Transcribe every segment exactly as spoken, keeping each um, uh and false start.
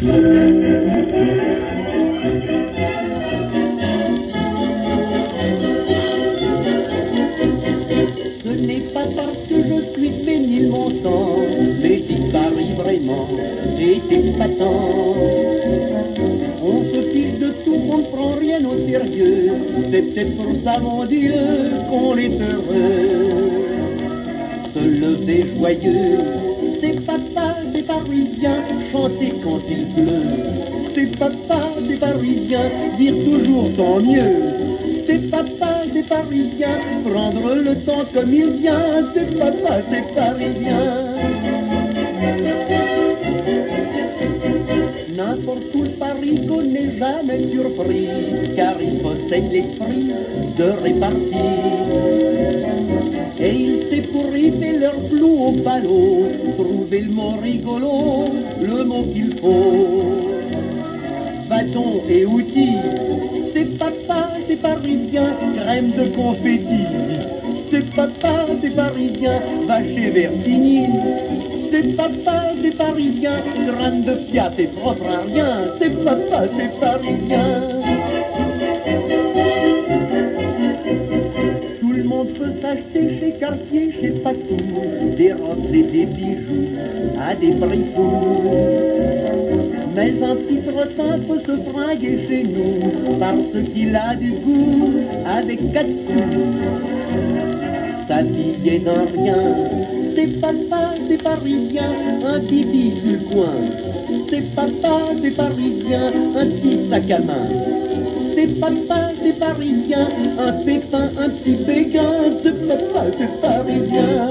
Ce n'est pas parce que je suis Ménilmontant, mais j'y parie vraiment, et c'est patent. On se fiche de tout, on ne prend rien au sérieux, c'est peut-être pour ça, mon Dieu, qu'on est heureux. Se lever joyeux, c'est papa, c'est parisien, chanter quand il pleut. C'est papa, c'est parisien, dire toujours tant mieux. C'est papa, c'est parisien, prendre le temps comme il vient. C'est papa, c'est parisien. N'importe où le parigo n'est jamais surpris, car il possède l'esprit de répartie. Et il sait pour river leur flou au ballot, trouver le mot rigolo, le mot qu'il faut. Bâton et outils, c'est papa, c'est parisien, crème de confetti. C'est papa, c'est parisien, va chez Vertigny. C'est papa, c'est parisien, gramme de Fiat et propre à rien. C'est papa, c'est parisien. Tout le monde peut s'acheter chez Cartier, chez Patou, des robes et des bijoux à des prix fous. Mais un petit trottin peut se fringuer chez nous, parce qu'il a du goût avec quatre sous. S'habiller d'un rien, c'est papa, c'est parisien, un bibi sur le coin. C'est papa, c'est parisien, un petit sac à main. C'est papa, c'est parisien, un pépin, un petit béguin. C'est papa, c'est parisien.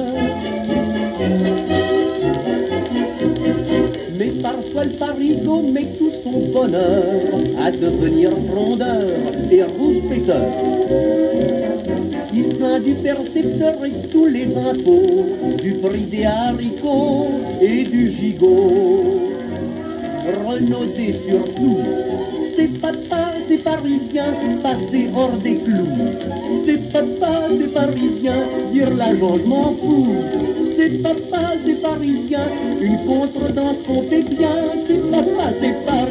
Mais parfois le parigo met tout son bonheur à devenir frondeur et rouspéteur. Il plaint du percepteur et tous les impôts, du prix des haricots et du gigot. Renaudé surtout, c'est papa, c'est parisien, passé hors des clous. C'est papa, c'est parisien, dire l'argent je m'en fous. C'est papa, c'est parisien, une contredanse qu'on fait bien. C'est papa, c'est parisien.